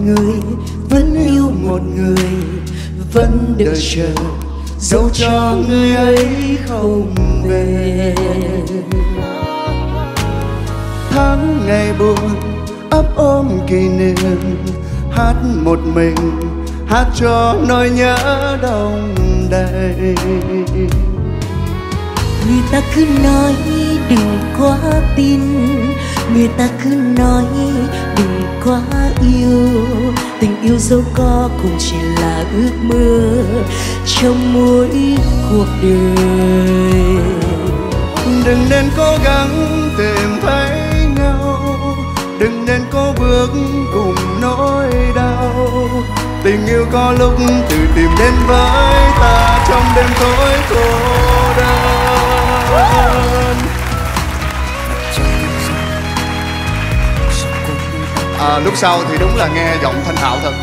người, vẫn yêu một người, vẫn đợi chờ dẫu cho người ấy không về. Tháng ngày buồn ấp ôm kỷ niệm, hát một mình, hát cho nỗi nhớ đông đầy. Người ta cứ nói đừng quá tin, người ta cứ nói đừng quá yêu. Tình yêu dẫu có cũng chỉ là ước mơ trong mỗi cuộc đời. Đừng nên cố gắng tìm thấy nhau, đừng nên cố bước cùng nỗi đau. Tình yêu có lúc tự tìm đến với ta trong đêm tối cô đơn. Lúc sau thì đúng là nghe giọng Thanh Thảo thật.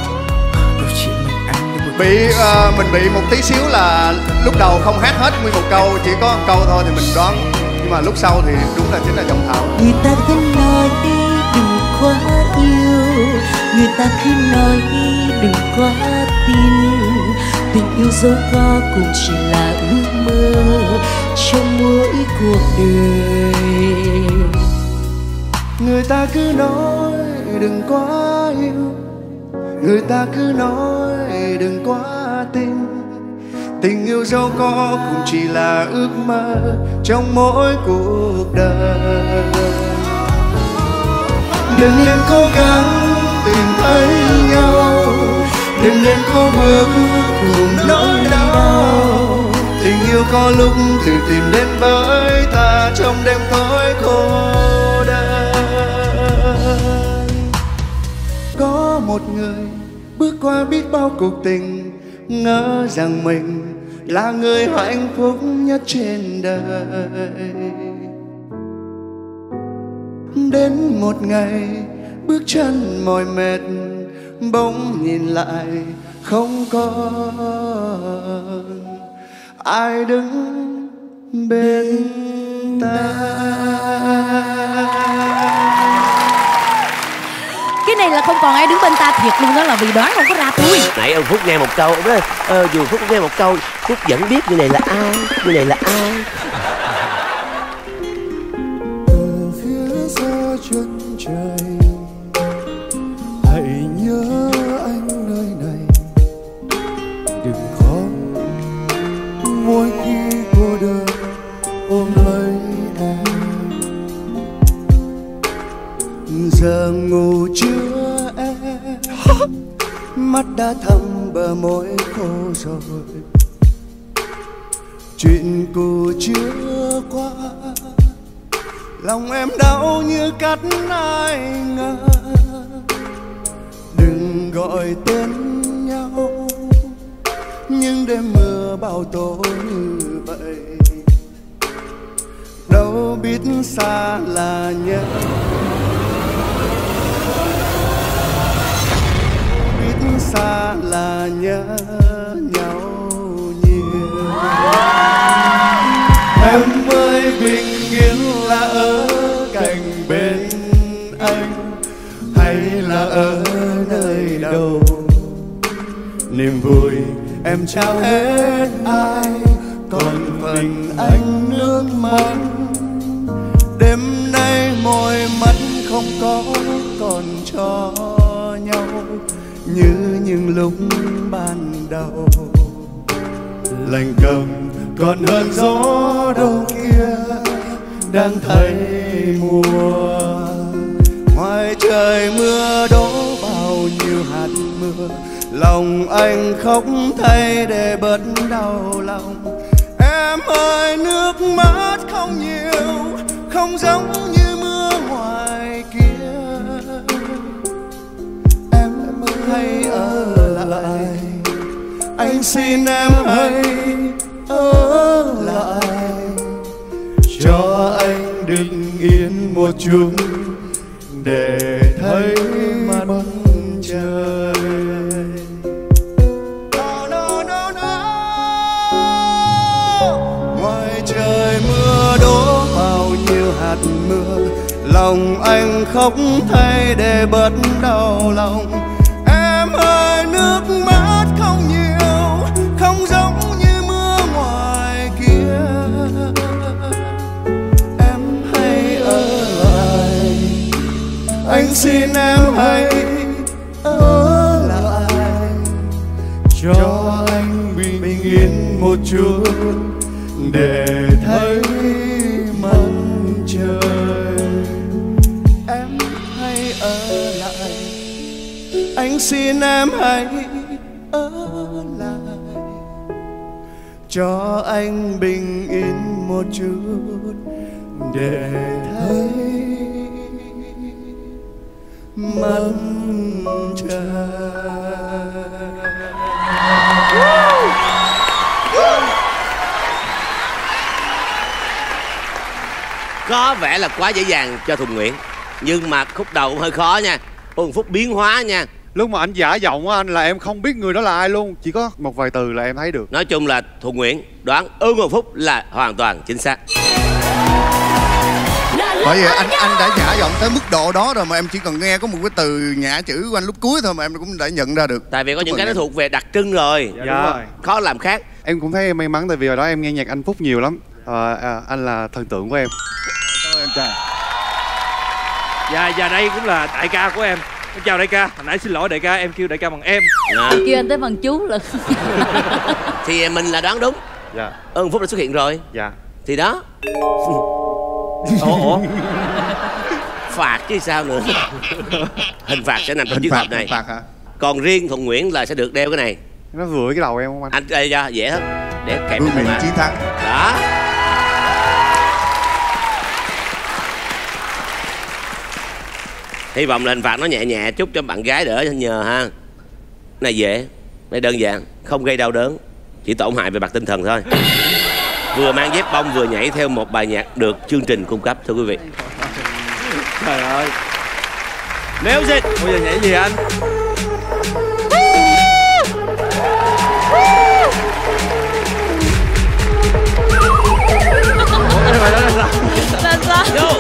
Mình bị một tí xíu là lúc đầu không hát hết nguyên một câu, chỉ có một câu thôi thì mình đoán. Nhưng mà lúc sau thì đúng là chính là giọng Thảo. Người ta cứ nói đừng quá yêu, người ta cứ nói đừng quá tin. Tình yêu dẫu có cũng chỉ là ước mơ trong mỗi cuộc đời. Người ta cứ nói đừng quá yêu, người ta cứ nói đừng quá tin. Tình yêu dẫu có cũng chỉ là ước mơ trong mỗi cuộc đời. Đừng nên cố gắng tìm thấy nhau, đừng nên cố bước cùng nỗi đau. Tình yêu có lúc tự tìm đến với ta trong đêm tối cô đơn. Có một người bước qua biết bao cuộc tình, ngỡ rằng mình là người hạnh phúc nhất trên đời. Đến một ngày bước chân mỏi mệt, bỗng nhìn lại không còn ai đứng bên ta. Cái này là không còn ai đứng bên ta thiệt luôn đó, là vì đoán không có ra tôi. Nãy ông Phúc nghe một câu đó, dù Phúc nghe một câu, Phúc vẫn biết người này là ai, người này là ai. Từ phía xa chân trời, hãy nhớ anh nơi này. Đừng khóc mỗi khi cô đơn ôm lấy em. Giờ ngủ chưa em, mắt đã thâm bờ môi khô rồi. Chuyện cũ chưa qua, lòng em đau như cắt ai ngờ. Đừng gọi tên nhau nhưng đêm mưa bao tố như vậy. Đâu biết xa là nhớ, biết xa là nhớ nhau nhiều. Em ơi bình yên là ở cạnh bên anh, hay là ở nơi đâu? Niềm vui em trao hết ai, còn mình anh nước mắt. Đêm nay môi mắt không có còn cho nhau như những lúc ban đầu. Lạnh cầm còn hơn gió đâu kia đang thấy mùa. Ngoài trời mưa đổ bao nhiêu hạt mưa, lòng anh khóc thay để bớt đau lòng. Em ơi nước mắt không nhiều, không giống như mưa ngoài kia. Em hãy ở lại, anh xin em hãy ở lại, cho anh đứng yên một chút để thấy mặt trời. Ngoài trời mưa đổ bao nhiêu hạt mưa, lòng anh khóc thay để bớt đau lòng. xin em hãy ở lại cho anh bình yên một chút để thấy mặt trời. Em hãy ở lại, anh xin em hãy ở lại cho anh bình yên một chút để thấy mặt trời. Có vẻ là quá dễ dàng cho Thuận Nguyễn, nhưng mà khúc đầu cũng hơi khó nha. Một phút biến hóa nha. Lúc mà anh giả giọng á anh, là em không biết người đó là ai luôn, chỉ có một vài từ là em thấy được. Nói chung là Thuận Nguyễn đoán Ưng Hoàng Phúc là hoàn toàn chính xác. Bởi vì anh đã giả giọng tới mức độ đó rồi mà em chỉ cần nghe có một cái từ nhả chữ của anh lúc cuối thôi mà em cũng đã nhận ra được. Tại vì có những cái nó thuộc về đặc trưng rồi. Dạ, đúng rồi. Khó làm khác. Em cũng thấy em may mắn tại vì hồi đó em nghe nhạc anh Phúc nhiều lắm. Anh là thần tượng của em. Thôi em trai. Và đây cũng là đại ca của em. Em chào đại ca. Hồi nãy xin lỗi đại ca, em kêu đại ca bằng em. Kêu anh tới bằng chú lận. Thì mình là đoán đúng. Dạ. Ưng Phúc đã xuất hiện rồi. Dạ. Thì đó. Ủa? Phạt chứ sao nữa. Hình phạt sẽ nằm trong chiếc hộp này. Phạt hả? Còn riêng Thuận Nguyễn là sẽ được đeo cái này. Nó vừa với cái đầu em không anh? Anh đây cho dễ hết. Để kẹp Vương cái miện chiến thắng. đó. Hy vọng là hình phạt nó nhẹ nhẹ chút cho bạn gái đỡ nhờ ha. Này dễ, này đơn giản, không gây đau đớn, chỉ tổn hại về mặt tinh thần thôi. Vừa mang dép bông vừa nhảy theo một bài nhạc được chương trình cung cấp, thưa quý vị. Trời ơi. Music. Bây giờ nhảy gì anh? Là sao? Vô.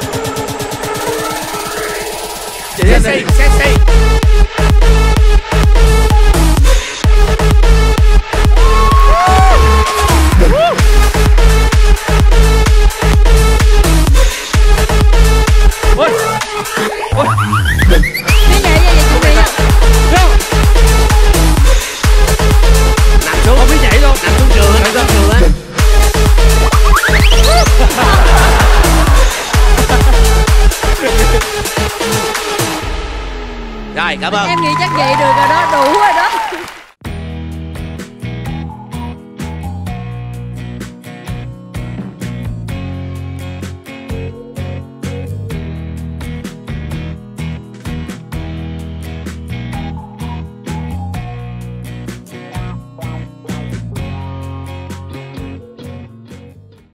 Chị anh đi. Sexy. Ôi. Ôi. Như vậy chuẩn bị ạ. Nằm xuống. Không biết nhảy luôn. Nằm xuống trường á, nằm xuống trường á. Rồi, cảm ơn. Em nghĩ chắc vậy được rồi đó, đủ rồi đó.